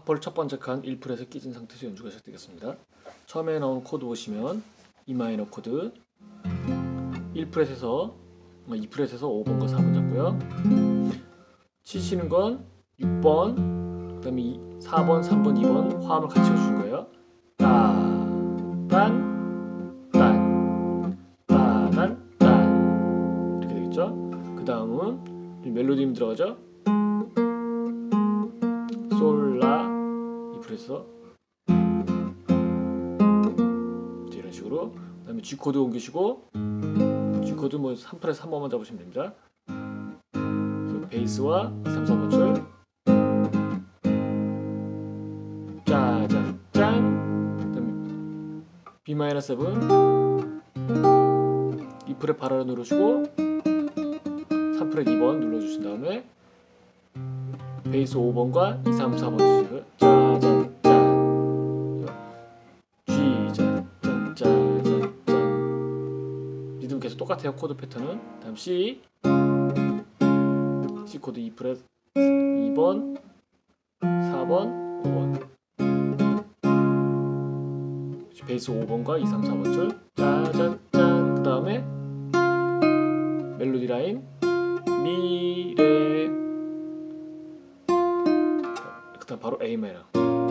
하프를 첫 번째 칸 1프렛에 끼진 상태에서 연주가 시작되겠습니다. 처음에 나온 코드 보시면 E 마이너 코드 1프렛에서 2프렛에서 5번과 4번 잡고요. 치시는 건 6번, 그 다음에 4번, 3번, 2번 화음을 같이 쳐주는 거예요. 따, 딴, 딴, 따단, 딴 이렇게 되겠죠? 그 다음은 멜로디 들어가죠? 솔, 라, 2프렛에서 이런 식으로. 그 다음에 G코드 옮기시고 G코드 뭐 3프렛 3번만 잡으시면 됩니다. 그래서 베이스와 2, 3, 4번 줄 짜잔 짠. 그 다음에 B-7 2프렛 바로 누르시고 3프렛 2번 눌러주신 다음에 베이스 5번과 2, 3, 4번 주시고요. 짜잔 짠 G 짠 짠 짜잔 짠. 리듬 계속 똑같아요. 코드 패턴은. 다음 C 코드 2프렛 2번 4번 5번 베이스 5번과 2, 3, 4번 줄 짜잔 짠. 그 다음에 멜로디 라인 미, 레. 그 다음 바로 A 마이너.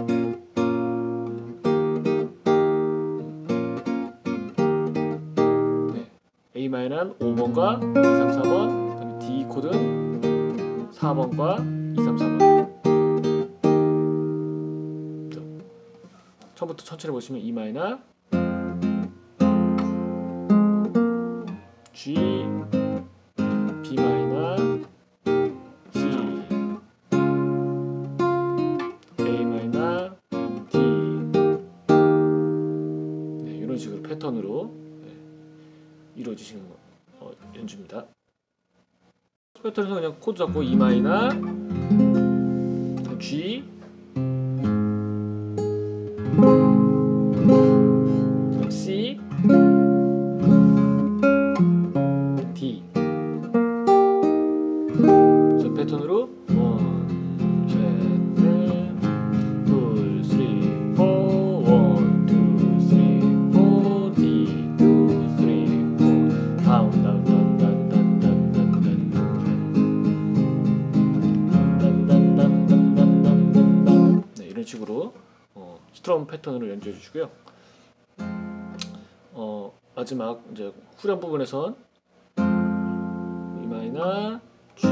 네. A 마이너는 5번과 2, 3, 4번. 그 다음에 D 코드는 4번과 2, 3, 4번. 처음부터 천천히 보시면 E 마이너, G, B 마이너, C, A 마이너, D. 네, 이런 식으로 패턴으로 이루어지시는 연주입니다. 패턴에서 그냥 코드 잡고 E 마이너, G, C, D. 저 패턴으로 1, 2, 3, 4, 1, 2, 3, 4, D, 2, 3, 4 다운 다운 다운 다운 다운 다운 다운 다운. 네, 이런 식으로 스트럼 패턴으로 연주해 주시고요. 마지막 이제 후렴 부분에선 E 마이너, G,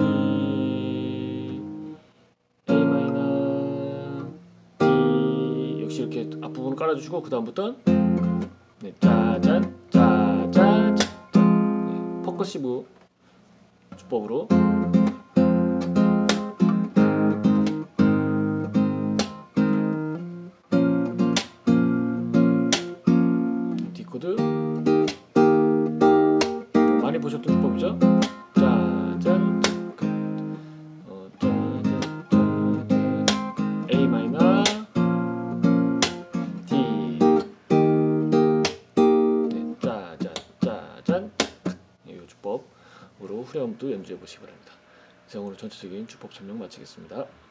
A 마이너, D 역시 이렇게 앞부분 깔아주시고 그 다음부터 네, 짜잔 짜잔 짠. 네, 퍼커시브 주법으로 D 코드 많이 보셨던 기법이죠? 짜잔 짜잔 A 마이너 D. 네, 짜잔 짜잔. 이 주법으로 후렴도 연주해 보시기 바랍니다. 이상으로 전체적인 주법 설명 마치겠습니다.